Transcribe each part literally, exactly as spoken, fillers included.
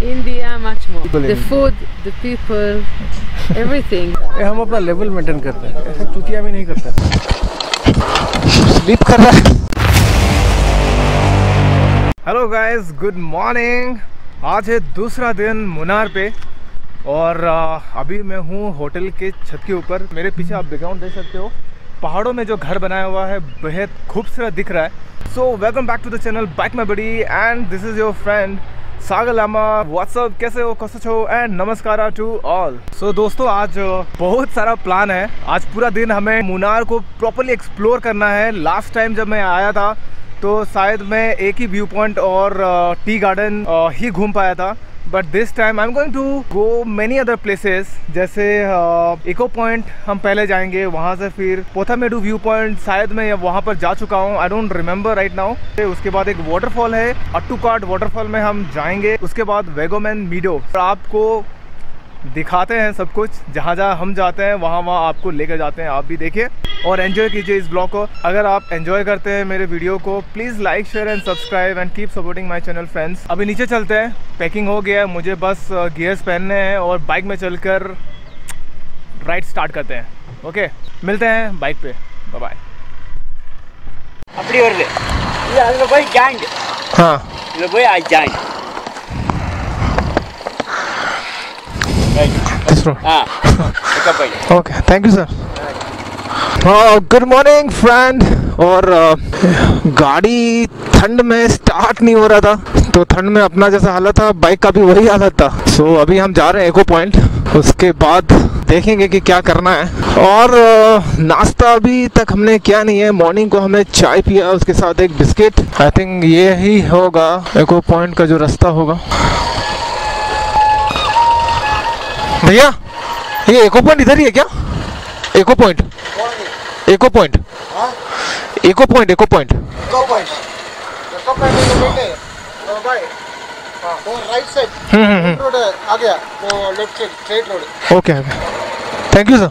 India much more. The food, the people, everything. हम अपना level maintain करते हैं, ऐसा चुतिया भी नहीं करते। स्लीप कर रहा है। Hello guys, good morning. आज है दूसरा दिन मुन्नार पे और अभी मैं हूँ होटल के छत के ऊपर। मेरे पीछे आप बैकग्राउंड देख सकते हो, पहाड़ों में जो घर बनाया हुआ है बेहद खूबसूरत दिख रहा है। So welcome back to the channel bike my buddy and this is your friend Sagar Lama. What's up, कैसे हो, कैसे हो एंड नमस्कार टू ऑल। सो दोस्तों, आज बहुत सारा प्लान है। आज पूरा दिन हमें मुन्नार को प्रॉपर्ली एक्सप्लोर करना है। लास्ट टाइम जब मैं आया था तो शायद मैं एक ही व्यू पॉइंट और टी गार्डन ही घूम पाया था, but this time I am going to go many other places. जैसे इको पॉइंट हम पहले जाएंगे, वहाँ से फिर पोथामेडू व्यू पॉइंट शायद मैं वहाँ पर जा चुका हूँ, I don't remember right now. उसके बाद एक वाटरफॉल है, अट्टुकाड वाटरफॉल में हम जाएंगे। उसके बाद वेगोमैन meadows। आपको दिखाते हैं सब कुछ, जहाँ जहाँ हम जाते हैं वहाँ वहाँ आपको लेकर जाते हैं। आप भी देखिए और एंजॉय कीजिए इस ब्लॉग को। अगर आप एंजॉय करते हैं मेरे वीडियो को, please like share and subscribe and keep supporting my channel friends. अभी नीचे चलते हैं, पैकिंग हो गया है, मुझे बस गियर्स पहनने हैं और बाइक में चलकर राइड स्टार्ट करते हैं। ओके, मिलते हैं बाइक पे, बाय बाय। அப்படி வருது இது அதுல போய் ஜாயிண்ட் हाँ இதுல போய் ஐ ஜாயிண்ட் हाँ okay, thank you sir. Good morning friend. और uh, गाड़ी ठंड में स्टार्ट नहीं हो रहा था, तो ठंड में अपना जैसा हालत था बाइक का भी वही हालत था। सो so, अभी हम जा रहे हैं इको पॉइंट, उसके बाद देखेंगे कि क्या करना है। और uh, नाश्ता अभी तक हमने किया नहीं है। मॉर्निंग को हमने चाय पिया, उसके साथ एक बिस्किट। आई थिंक ये ही होगा इको पॉइंट का जो रास्ता होगा। भैया, ये इको पॉइंट इधर ही है क्या? Echo point, echo point, echo point, echo point, echo point, echo point में बैठे तो भाई हां वो राइट साइड हम्म रोड आ गया, वो left side straight road. Okay okay, thank you sir.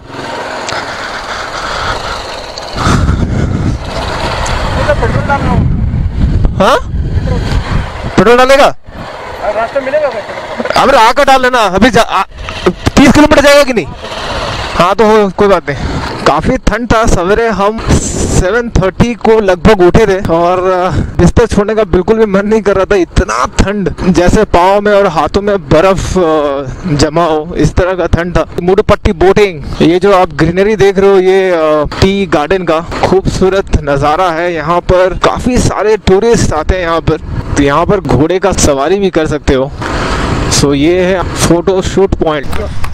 इधर पेट्रोल डालना। हाँ, पेट्रोल डालेगा, रास्ते मिलेगा क्या? अब आकर डाल लेना। अभी तीस किलोमीटर जाएगा कि नहीं? हाँ तो हो, कोई बात नहीं। काफ़ी ठंड था। सवेरे हम सात तीस को लगभग उठे थे और बिस्तर छोड़ने का बिल्कुल भी मन नहीं कर रहा था। इतना ठंड, जैसे पाँव में और हाथों में बर्फ जमा हो, इस तरह का ठंड था। मट्टुपेट्टी बोटिंग, ये जो आप ग्रीनरी देख रहे हो, ये टी गार्डन का खूबसूरत नज़ारा है। यहाँ पर काफ़ी सारे टूरिस्ट आते हैं यहाँ पर, तो यहाँ पर घोड़े का सवारी भी कर सकते हो। सो so, ये है photo shoot point.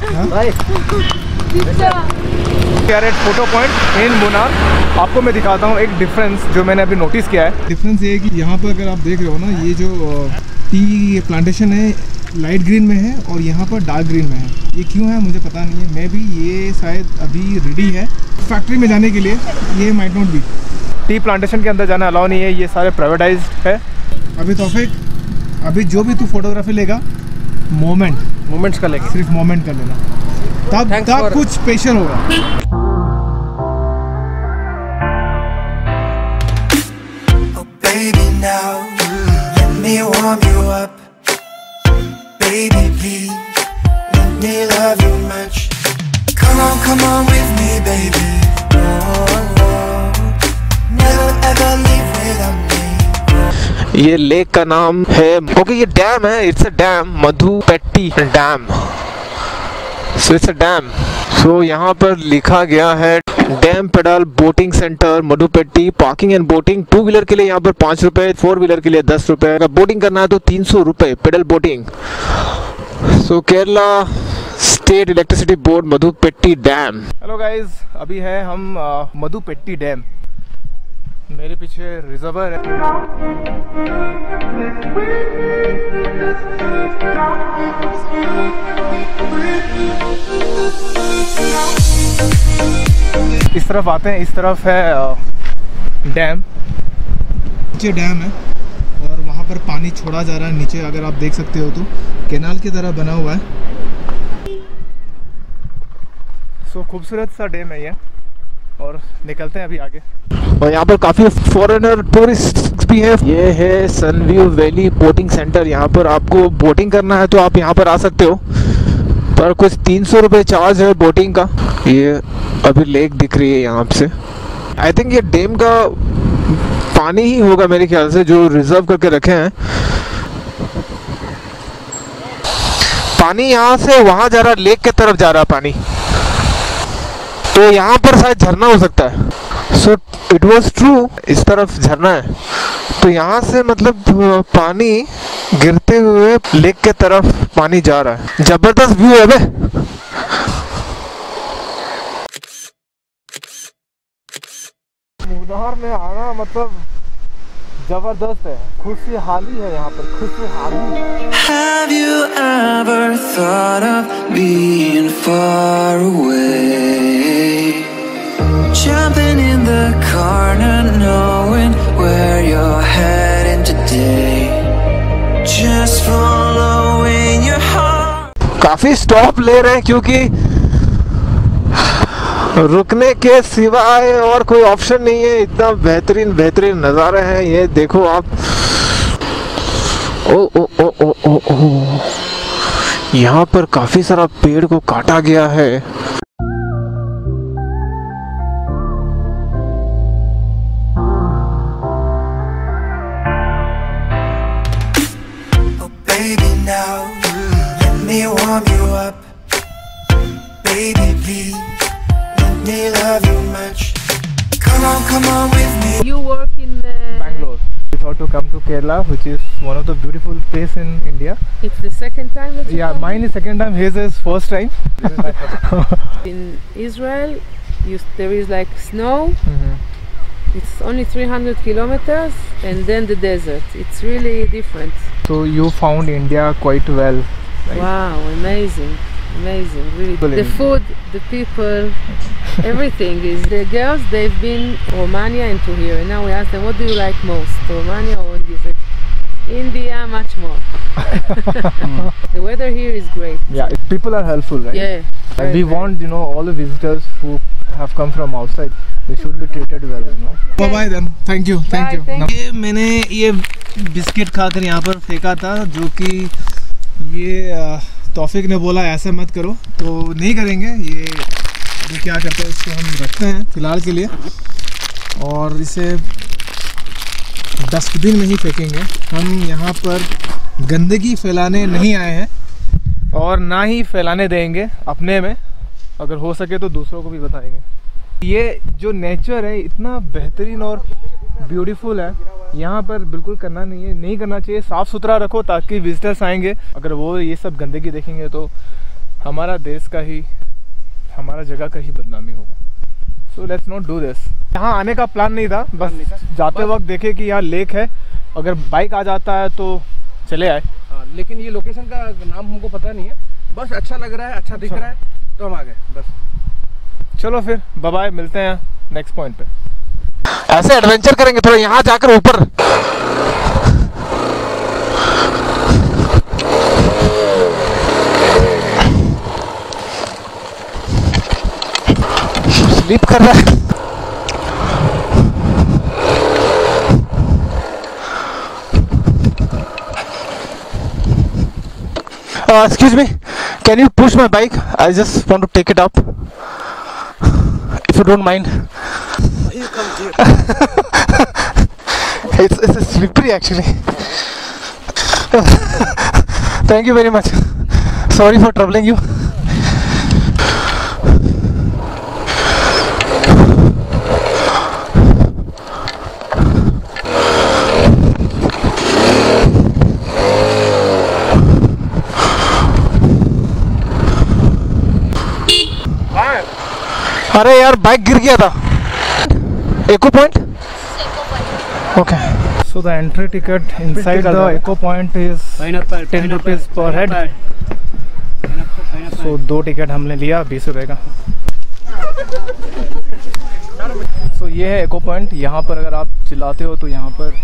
Photo point in Munnar. आपको मैं दिखाता हूँ एक डिफरेंस जो मैंने अभी नोटिस किया है। डिफरेंस ये है कि यहाँ पर अगर आप देख रहे हो ना, ये जो टी प्लांटेशन है लाइट ग्रीन में है और यहाँ पर डार्क ग्रीन में है। ये क्यों है मुझे पता नहीं है, मे भी ये शायद अभी रेडी है फैक्ट्री में जाने के लिए, ये might not be. Tea plantation के अंदर जाना अलाउ नहीं है, ये सारे प्राइवेटाइज है अभी। तौफीक, अभी जो भी तू फोटोग्राफी लेगा, मोमेंट मोमेंट्स का लेगा, सिर्फ मोमेंट कर लेना, तब तब कुछ स्पेशल होगा। Oh baby now, let me warm you up. Baby please, let me love you much. Come on, come on with me baby. Oh, oh. Never ever leave without me. ये lake का नाम है, okay ये dam है, it's a dam, Mattupetty dam. So it's a dam. सो यहाँ पर लिखा गया है dam pedal boating centre Mattupetty, parking and boating. Two wheeler के लिए यहाँ पर पाँच रुपए, फोर व्हीलर के लिए दस रुपए, अगर बोटिंग करना है तो तीन सौ रुपए pedal boating. So Kerala state electricity board Mattupetty dam. Hello guys, अभी है हम मधुपेट्टी डैम। मेरे पीछे रिजर्वर है। इस तरफ आते हैं, इस तरफ है डैम, नीचे डैम है और वहाँ पर पानी छोड़ा जा रहा है नीचे। अगर आप देख सकते हो तो कैनाल की तरह बना हुआ है। सो खूबसूरत सा डैम है ये। और निकलते हैं अभी आगे। और यहाँ पर काफ़ी फॉरेनर टूरिस्ट भी है। ये है सनव्यू वैली बोटिंग सेंटर। यहाँ पर आपको बोटिंग करना है तो आप यहाँ पर आ सकते हो, पर कुछ तीन सौ रुपये चार्ज है बोटिंग का। ये अभी लेक दिख रही है यहाँ से। आई थिंक ये डैम का पानी ही होगा मेरे ख्याल से, जो रिजर्व करके रखे हैं। पानी यहाँ से वहाँ जा रहा है, लेक के तरफ जा रहा है पानी, तो यहाँ पर शायद झरना हो सकता है। सो इट वॉज ट्रू, इस तरफ झरना है, तो यहाँ से मतलब पानी गिरते हुए लेक के तरफ पानी जा रहा है। जबरदस्त व्यू है बे। मुन्नार में आना मतलब जबरदस्त है, खुशहाली है यहाँ पर, खुशहाली। Have you ever thought of being far away? Jumping in the car, not knowing where you're heading today. Just following your heart. काफी स्टॉप ले रहे हैं क्योंकि रुकने के सिवाय और कोई ऑप्शन नहीं है। इतना बेहतरीन बेहतरीन नज़ारे हैं, ये देखो आप। ओ ओ ओ ओ ओ ओ यहाँ पर काफी सारा पेड़ को काटा गया है। Oh baby now, let me warm you up. Baby please, let me love you much. Come on, come on with me. You work in uh, Bangalore. We thought to come to Kerala, which is one of the beautiful places in India. It's the second time that you Yeah, come? mine is second time. His is first time. In Israel, you, there is like snow. Mm-hmm. It's only three hundred kilometers, and then the desert. It's really different. So you found India quite well. Right? Wow, amazing, amazing, really. Brilliant. The food, the people, everything is. The girls, they've been Romania into here, and now we ask them, what do you like most, Romania or India? They said, India, much more. The weather here is great. Yeah, people are helpful, right? Yeah. And very, we very. want, you know, all the visitors who have come from outside, they should be treated well, you know. Bye bye then. Thank you. Thank Bye, you. thank ये मैंने ये biscuit खाकर यहाँ पर फेंका था, जो कि ये तौफिक ने बोला ऐसा मत करो, तो नहीं करेंगे। ये ये क्या करते हैं, इसको हम रखते हैं फिलहाल के लिए और इसे डस्टबिन में ही फेंकेंगे। हम यहाँ पर गंदगी फैलाने नहीं आए हैं और ना ही फैलाने देंगे अपने में, अगर हो सके तो दूसरों को भी बताएंगे। ये जो नेचर है इतना बेहतरीन और ब्यूटीफुल है, यहाँ पर बिल्कुल करना नहीं है, नहीं करना चाहिए। साफ़ सुथरा रखो ताकि विजिटर्स आएंगे, अगर वो ये सब गंदगी देखेंगे तो हमारा देश का ही, हमारा जगह का ही बदनामी होगा। So let's not do this. यहाँ आने का प्लान नहीं था, बस जाते वक्त देखे कि यहाँ लेक है, अगर बाइक आ जाता है तो चले आए। हाँ, लेकिन ये लोकेशन का नाम हमको पता नहीं है, बस अच्छा लग रहा है, अच्छा दिख रहा है तो हम आ गए बस। चलो फिर बाय बाय, मिलते हैं नेक्स्ट पॉइंट पे। ऐसे एडवेंचर करेंगे थोड़ा, यहाँ जाकर ऊपर स्लीप कर रहा है। Uh, excuse me, can you push my bike? I just want to take it up, if you don't mind. You come here. it's, it's slippery actually. Thank you very much. Sorry for troubling you. अरे यार bike गिर गया था। Echo point? Okay. So the entry ticket inside the eco point is ten rupees per head. So दो ticket हमने लिया बीस रुपए का। So ये है eco point। यहाँ पर अगर आप चिल्लाते हो तो यहाँ पर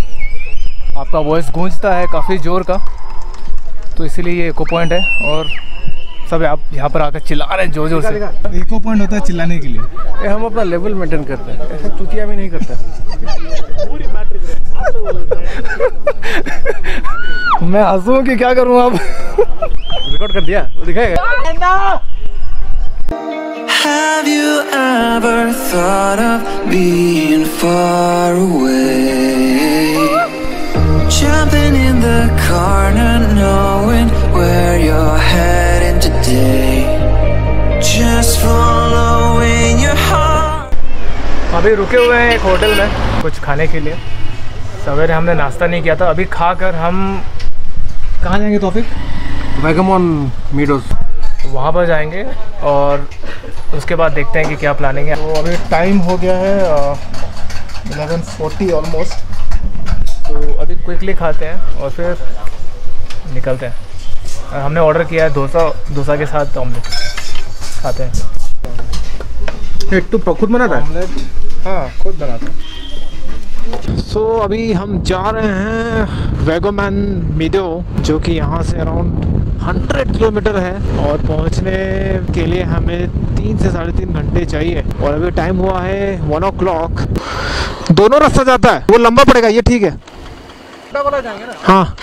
आपका वॉइस गूंजता है काफ़ी ज़ोर का, तो इसीलिए ये eco point है। और सब आप यहाँ पर आकर चिल्ला रहे हैं जोर जोर से। एको पॉइंट होता है चिल्लाने के लिए। ये हम अपना लेवल मेंटेन करते हैं, ऐसा चुतिया भी नहीं करते। मैं हंसूं कि क्या करूं अब? रिकॉर्ड कर दिया, वो दिखाएगा। Have you ever thought of being far away? Jumping in the car, not knowing where you're heading today. Just following your heart. अभी रुके हुए हैं एक होटल में कुछ खाने के लिए। सवेरे हमने नाश्ता नहीं किया था। अभी खाकर हम कहाँ जाएंगे तौफिक? वैगमॉन meadows। वहाँ पर जाएंगे और उसके बाद देखते हैं कि क्या प्लानिंग है। तो अभी टाइम हो गया है इलेवन फोर्टी ऑलमोस्ट। तो अभी क्विकली खाते हैं और फिर निकलते हैं। और हमने ऑर्डर किया है डोसा, डोसा के साथ ऑमलेट खाते हैं। तू खुद बनाता है? ऑमलेट हाँ खुद बनाता है। सो so, अभी हम जा रहे हैं वैगोमैन मीडो, जो कि यहाँ से अराउंड हंड्रेड किलोमीटर है और पहुँचने के लिए हमें तीन से साढ़े तीन घंटे चाहिए। और अभी टाइम हुआ है वन ओ क्लॉक। दोनों रास्ता जाता है, वो लंबा पड़ेगा, ये ठीक है। जाएंगे ना? हाँ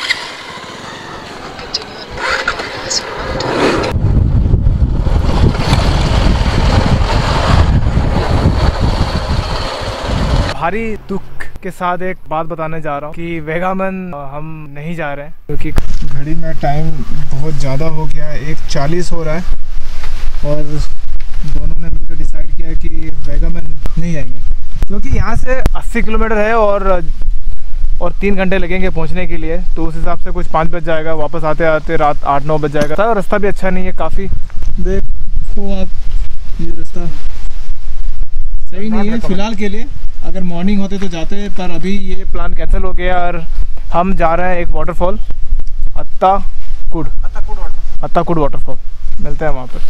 भारी दुख के साथ एक बात बताने जा रहा हूँ कि वेगामन हम नहीं जा रहे हैं, क्योंकि घड़ी में टाइम बहुत ज़्यादा हो गया है, एक चालीस हो रहा है और दोनों ने मिलकर डिसाइड किया है कि वेगामन नहीं जाएंगे, क्योंकि यहाँ से अस्सी किलोमीटर है और और तीन घंटे लगेंगे पहुँचने के लिए। तो उस हिसाब से कुछ पाँच बज जाएगा, वापस आते आते रात आठ नौ बज जाएगा। तो रास्ता भी अच्छा नहीं है काफ़ी। देखो आप, ये रास्ता सही नहीं है फिलहाल के लिए। अगर मॉर्निंग होते तो जाते, पर अभी ये प्लान कैंसिल हो गया और हम जा रहे हैं एक वाटरफॉल, अत्ताकुड अत्ताकुड वाटरफॉल। मिलते हैं वहाँ पर।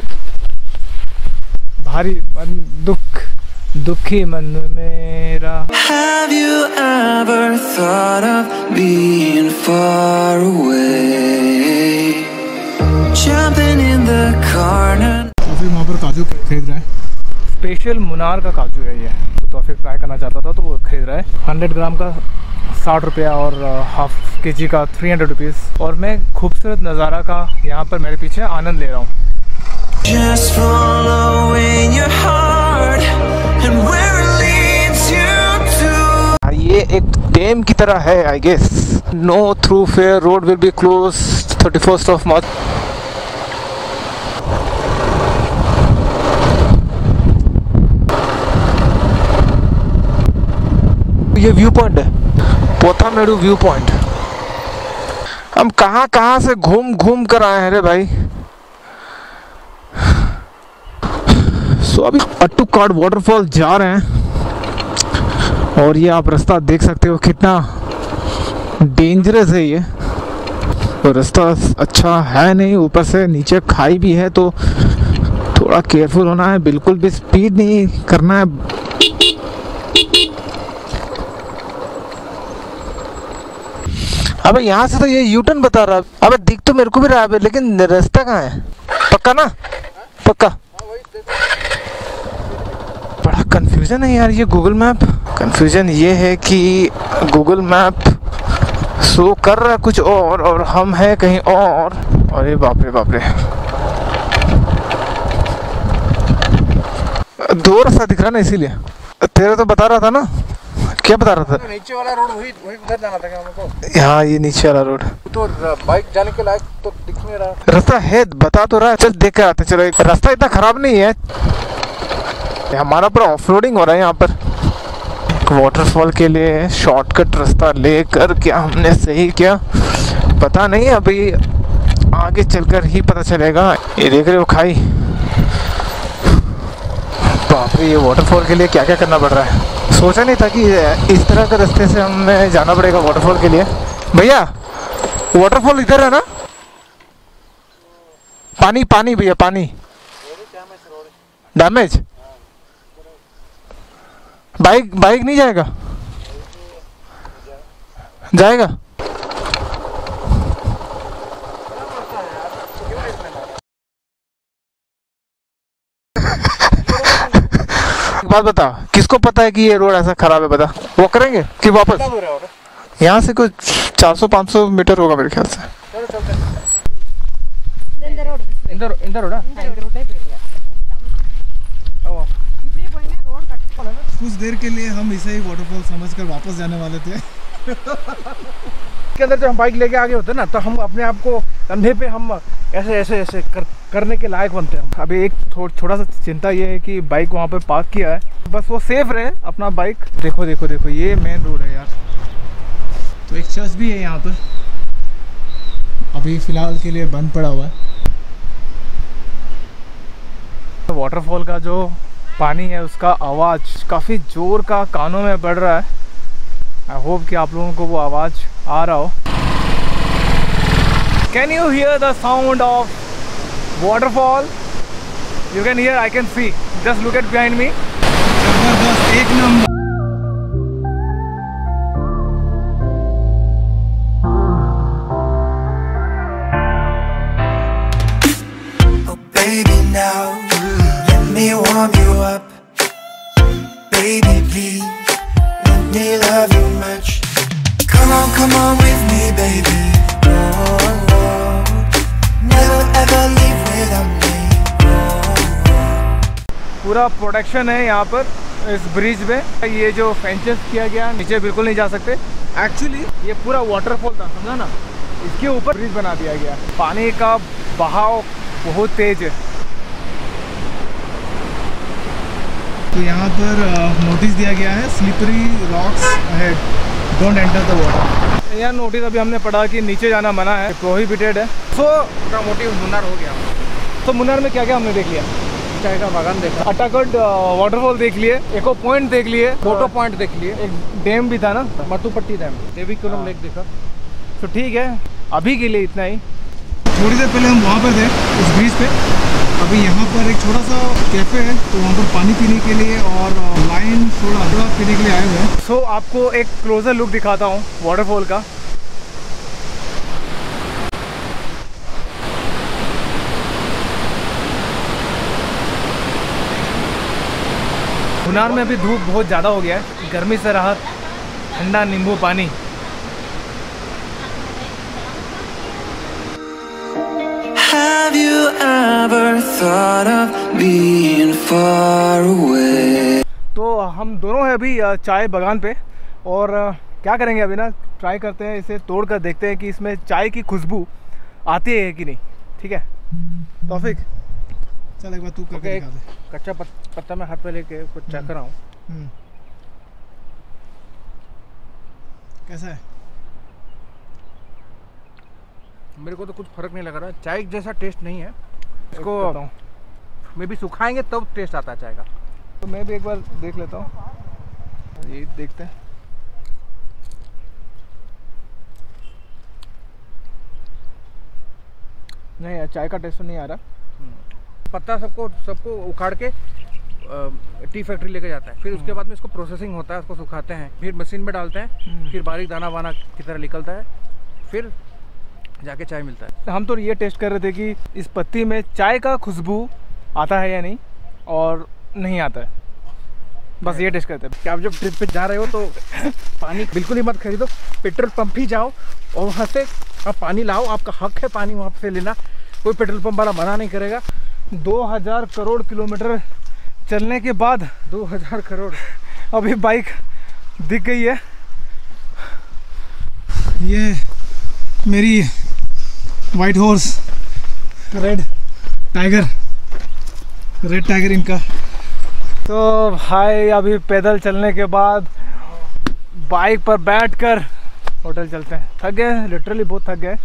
भारी मन दुख दुखी मन मेरा। Have you ever thought of being far away? Jumping in the car. तो फिर वहाँ पर काजू खरीद रहा है, स्पेशल मुनार का काजू है ये। तो फिर ट्राई करना चाहता था तो वो खरीद रहा है। हंड्रेड ग्राम का साठ रुपया और हाफ के जी का थ्री हंड्रेड रुपीज़। और मैं खूबसूरत नज़ारा का यहाँ पर मेरे पीछे आनंद ले रहा हूँ। Just following your heart and where it leads you to. ये एक डैम की तरह है I guess. No thoroughfare road will be close thirty first of March. ये व्यू पॉइंट है, पोथामेडू व्यू पॉइंट। हम कहाँ कहाँ से घूम घूम कर आए हैं रे भाई। सो अभी अट्टुकाड वाटरफॉल जा रहे हैं और ये आप रास्ता देख सकते हो कितना डेंजरस है। ये तो रास्ता अच्छा है नहीं, ऊपर से नीचे खाई भी है, तो थोड़ा केयरफुल होना है। बिल्कुल भी स्पीड नहीं करना है। अबे यहाँ से तो ये यू टर्न बता रहा है। अबे दिख तो मेरे को भी रहा है, लेकिन रास्ता कहाँ है? पक्का ना? पक्का। बड़ा कंफ्यूजन है यार ये गूगल मैप। कंफ्यूजन ये है कि गूगल मैप शो कर रहा है कुछ और और हम हैं कहीं और। अरे बाप रे बाप रे, दो रास्ता दिख रहा ना, इसीलिए। तेरा तो बता रहा था ना, क्या बता रहा था? तो नीचे वाला रोड वही वही उधर जाना था क्या हमको? हाँ ये नीचे वाला रोड तो बाइक जाने के लायक तो दिख नहीं रहा। रास्ता है, बता तो रहा है। चल देख कर आते। चलो, रास्ता इतना खराब नहीं है। हमारा पूरा ऑफ रोडिंग हो रहा है यहाँ पर। वाटरफॉल के लिए शॉर्टकट रास्ता लेकर क्या हमने सही किया पता नहीं, अभी आगे चलकर ही पता चलेगा। ये देख रहे हो खाई। बाप रे, ये वाटरफॉल के लिए क्या क्या करना पड़ रहा है। सोचा नहीं था कि इस तरह के रास्ते से हमें जाना पड़ेगा वाटरफॉल के लिए। भैया वाटरफॉल इधर है ना? पानी पानी भैया, पानी डैमेज। बाइक बाइक नहीं जाएगा? जाएगा। बात बता, किसको पता है कि ये रोड ऐसा खराब है? बता, वो करेंगे कि वापस? यहाँ से कुछ चार सौ पाँच सौ मीटर होगा मेरे ख्याल से। चलो चलते हैं। इंदर इंदर रोड कुछ देर के लिए हम इसे ही वाटरफॉल समझकर वापस जाने वाले थे। के अंदर जब हम बाइक लेके आगे होते हैं ना, तो हम अपने आप को कंधे पे हम ऐसे ऐसे ऐसे कर, करने के लायक बनते हैं। अभी एक थो, थोड़ा सा चिंता ये है कि बाइक वहाँ पे पार्क किया है, बस वो सेफ रहे अपना बाइक। देखो देखो देखो, ये मेन रोड है यार। तो एक चर्च भी है यहाँ पर, अभी फिलहाल के लिए बंद पड़ा हुआ है। वाटरफॉल का जो पानी है उसका आवाज़ काफ़ी ज़ोर का कानों में बढ़ रहा है। आई होप कि आप लोगों को वो आवाज़ आ रहा हो। Can you hear the sound of waterfall? You can hear, I can see, just look at behind me. जबरदस्त, एक number. Baby, now let me warm you up. Baby, please let me love you much. Come on, come on with me, baby. Oh, oh. Never ever leave without me. Oh, oh. पूरा protection है यहाँ पर इस bridge में। ये जो fences किया गया, नीचे बिल्कुल नहीं जा सकते। एक्चुअली ये पूरा वाटरफॉल था, समझा ना, इसके ऊपर ब्रिज बना दिया गया। पानी का बहाव बहुत तेज है। तो यहाँ पर नोटिस दिया गया है, slippery rocks ahead, don't enter the water. यह नोटिस अभी हमने पढ़ा कि नीचे जाना मना है, प्रोहिबिटेड है। सो पूरा मोटिव मुन्नार हो गया। तो मुन्नार में क्या क्या हमने देख लिया? चाय का बागान देखा, अट्टुकड वाटरफॉल देख लिए, एको पॉइंट देख लिए, फोटो पॉइंट देख लिए, एक डैम भी था ना, Mattupetty dam, Devikulam lake देखा। तो ठीक है, अभी के लिए इतना ही। थोड़ी देर पहले हम वहाँ पर थे उस ब्रिज पे। अभी यहाँ पर एक छोटा सा कैफ़े है, तो वहाँ पर पानी पीने के लिए और लाइन सोडा सोडा पीने के लिए आए हुए हैं। सो so, आपको एक क्लोजर लुक दिखाता हूँ वाटरफॉल का। मुन्नार में अभी धूप बहुत ज़्यादा हो गया है, गर्मी से राहत, ठंडा नींबू पानी। Have you ever thought of being far away? तो हम दोनों हैं अभी चाय बागान पे, और क्या करेंगे अभी ना, ट्राई करते हैं, इसे तोड़ कर देखते हैं कि इसमें चाय की खुशबू आती है कि नहीं। ठीक है तौफिक, चल एक बार तू करके दिखा दे। कच्चा पत्ता में हाथ पे लेके कुछ चेक कर रहा हूँ। कैसा है? मेरे को तो कुछ फर्क नहीं लग रहा, चाय जैसा टेस्ट नहीं है। इसको मैं भी सुखाएंगे तब टेस्ट आता है चाय का। तो मैं भी एक बार देख लेता हूँ, ये देखते हैं। नहीं यार, चाय का टेस्ट तो नहीं आ रहा। पत्ता सबको सबको उखाड़ के टी फैक्ट्री लेके जाता है, फिर उसके बाद में इसको प्रोसेसिंग होता है, उसको सुखाते हैं, फिर मशीन में डालते हैं, फिर बारीक दाना वाना की तरह निकलता है, फिर जाके चाय मिलता है। हम तो ये टेस्ट कर रहे थे कि इस पत्ती में चाय का खुशबू आता है या नहीं, और नहीं आता है, बस ये टेस्ट करते हैं। कि आप जब ट्रिप पे जा रहे हो तो पानी बिल्कुल ही मत खरीदो, पेट्रोल पंप ही जाओ और वहाँ से आप पानी लाओ, आपका हक है पानी वहाँ से लेना, कोई पेट्रोल पंप वाला मना नहीं करेगा। दो हज़ार करोड़ किलोमीटर चलने के बाद दो हज़ार करोड़ अभी बाइक दिख गई है। ये मेरी white horse, red tiger, red tiger इनका। तो भाई अभी पैदल चलने के बाद बाइक पर बैठकर होटल चलते हैं। थक गए, लिटरली बहुत थक गए।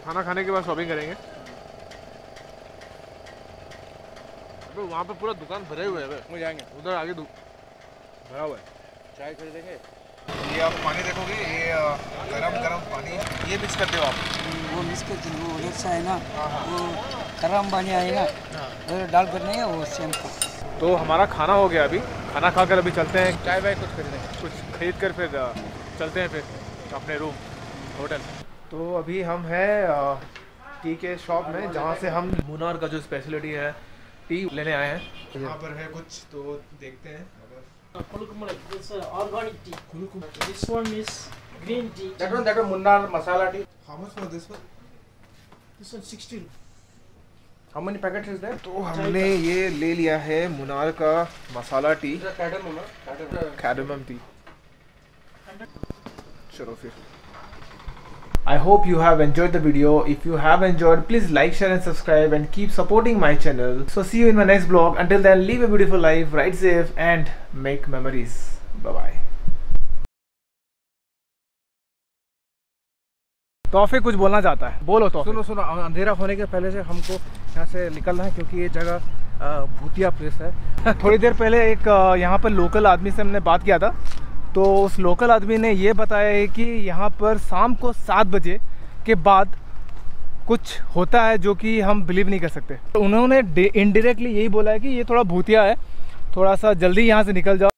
खाना खाने के बाद शॉपिंग करेंगे। तो वहाँ पे पूरा दुकान भरे हुए हैं, वो जाएंगे उधर आगे भरा हुआ है, चाय खरीदेंगे। ये आप पानी देखोगे, ये गरम गरम पानी ये मिक्स करते हो आप? वो मिक्स करते हैं, वो उधर से है ना, वो गरम पानी आएगा उधर डाल कर नहीं है वो सेम का। तो हमारा खाना हो गया, अभी खाना खाकर अभी चलते हैं, चाय वाय कुछ खरीदेंगे, कुछ खरीद कर फिर चलते हैं फिर अपने रूम होटल। तो अभी हम हैं टी के शॉप में, जहाँ से हम मुन्नार का जो स्पेशलिटी है टी लेने आए हैं। यहाँ पर है कुछ, तो देखते हैं। It's uh, organic tea. This one is green tea. That one, that one Munnar masala tea. How much for this one? This one sixteen. How many packets is there? तो हमने ये ले लिया है मुन्नार का masala tea, Cardamom, cardamom. Cardamom tea. चलो फिर। I hope you have enjoyed the video. If you have enjoyed, please like, share and subscribe and keep supporting my channel. So see you in my next vlog. Until then, live a beautiful life, ride safe and make memories. Bye bye. तौफीक कुछ बोलना चाहता है, बोलो तो। सुनो सुनो, अंधेरा होने के पहले से हमको यहाँ से निकलना है, क्योंकि ये जगह भूतिया प्लेस है। थोड़ी देर पहले एक यहाँ पर लोकल आदमी से हमने बात किया था, तो उस लोकल आदमी ने ये बताया है कि यहाँ पर शाम को सात बजे के बाद कुछ होता है जो कि हम बिलीव नहीं कर सकते। तो उन्होंने इनडायरेक्टली यही बोला है कि ये थोड़ा भूतिया है, थोड़ा सा जल्दी यहाँ से निकल जाओ।